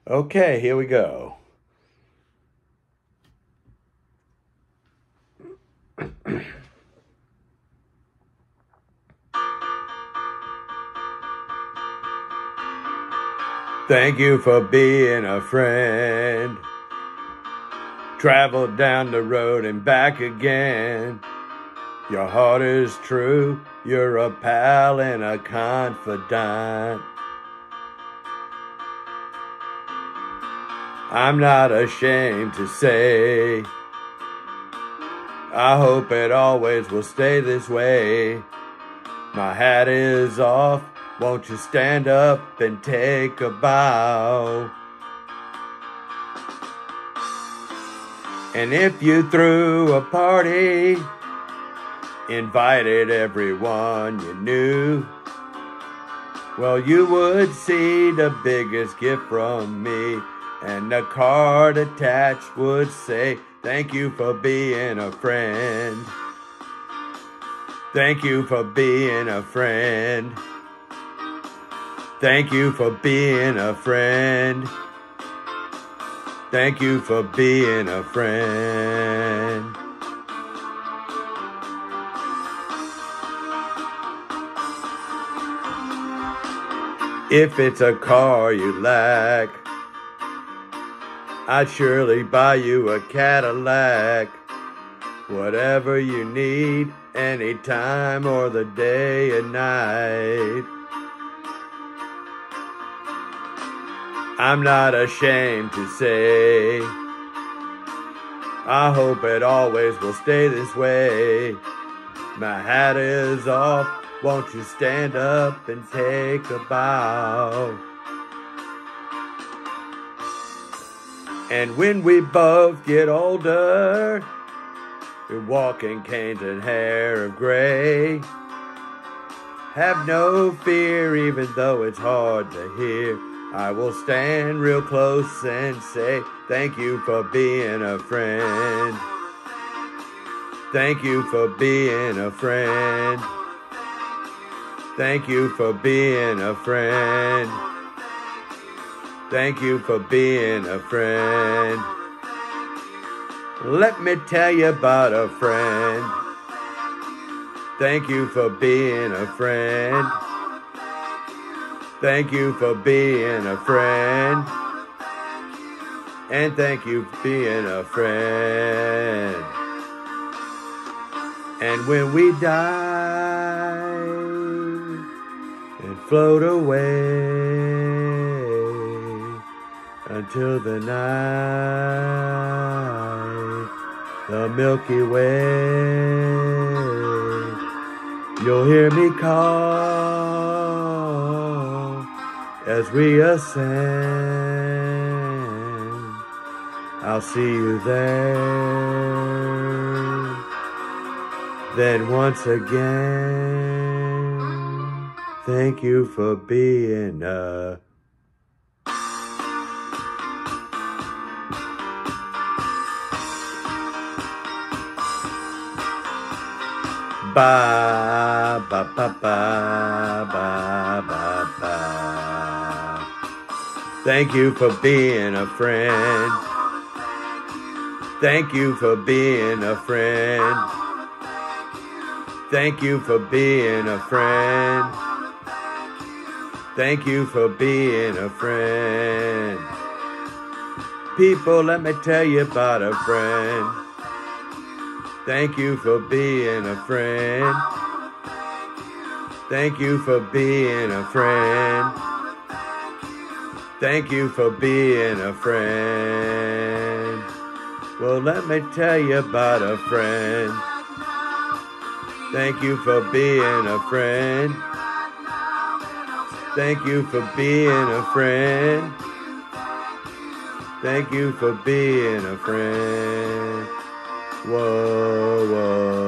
Okay, here we go. Thank you for being a friend. Traveled down the road and back again. Your heart is true. You're a pal and a confidant. I'm not ashamed to say, I hope it always will stay this way. My hat is off. Won't you stand up and take a bow? And if you threw a party, invited everyone you knew, well, you would see the biggest gift from me, and the card attached would say, thank you for being a friend. Thank you for being a friend. Thank you for being a friend. Thank you for being a friend. If it's a car you lack, I'd surely buy you a Cadillac. Whatever you need, any time or the day and night. I'm not ashamed to say, I hope it always will stay this way. My hat is off, won't you stand up and take a bow? And when we both get older, we're walking canes and hair of gray. Have no fear, even though it's hard to hear. I will stand real close and say, thank you for being a friend. Thank you for being a friend. Thank you for being a friend. Thank you for being a friend. Let me tell you about a friend. Thank you for being a friend. Thank you for being a friend. And thank you for being a friend. And when we die and float away until the night, the Milky Way, you'll hear me call as we ascend. I'll see you there. Then once again, thank you for being a ba ba ba ba ba ba ba. Thank you for being a friend. Thank you for being a friend. Thank you for being a friend. Thank you for being a friend. People, let me tell you about a friend. Thank you for being a friend. Thank you for being a friend. Thank you for being a friend. Well, let me tell you about a friend. Thank you for being a friend. Thank you for being a friend. Thank you for being a friend. Whoa, whoa.